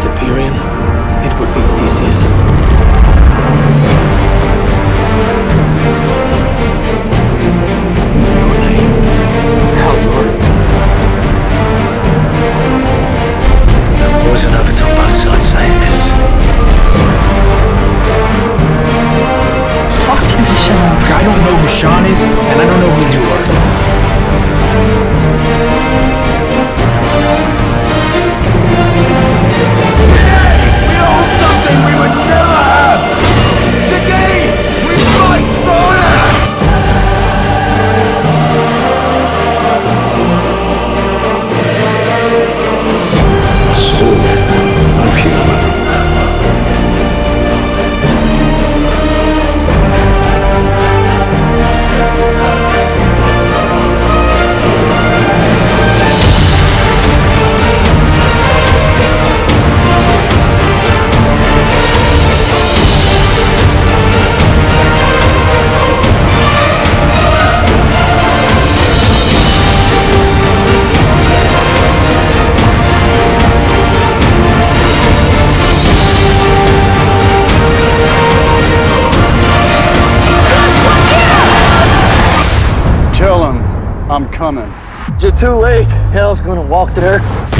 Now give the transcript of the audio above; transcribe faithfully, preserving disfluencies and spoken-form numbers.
Hyperion, it would be Theseus. Your name? Haldor. Boys and Overton on both sides saying this. Talk to me, Sean. I don't know who Sean is, and I don't know who you are. Tell him I'm coming. You're too late. Hell's gonna walk there.